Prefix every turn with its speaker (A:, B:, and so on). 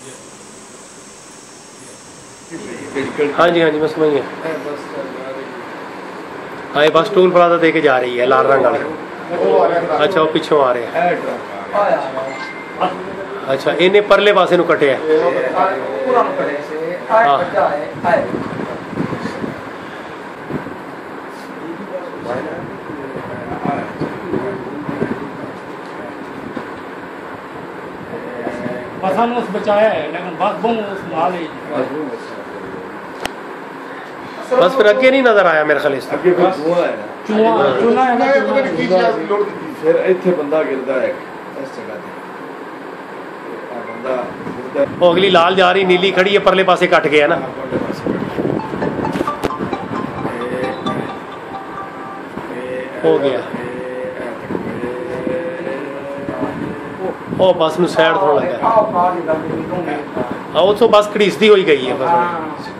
A: हाँ जी हाँ जी, मैं समझ गया। हाँ ये बस टोल प्लाजा दे के जा रही है लाल रंग वाली। अच्छा वो पिछों आ रहे हैं। अच्छा इन्हें परले पासे नूं कटिया। हाँ
B: बस हमने उस बचाया है, लेकिन बस बम उस माल है।
A: बस फिर अगे नहीं नजर आया मेरे ख्याल से।
C: अगे फिर धुआं है ना,
B: चूना है ना,
C: फिर इत्थे बंदा गिरदा है इस जगह ते बंदा गिरदा।
A: वो अगली लाल जा रही, नीली खड़ी है, परले पासे कट गया ना। हो गया ਉਹ ਬੱਸ ਨੂੰ ਸਾਈਡ ਤੋਂ ਲੱਗਾ। ਹਾਂ ਉਹ ਤੋਂ ਬੱਸ ਘੜੀਸਦੀ ਹੋਈ ਗਈ ਹੈ ਬਸ।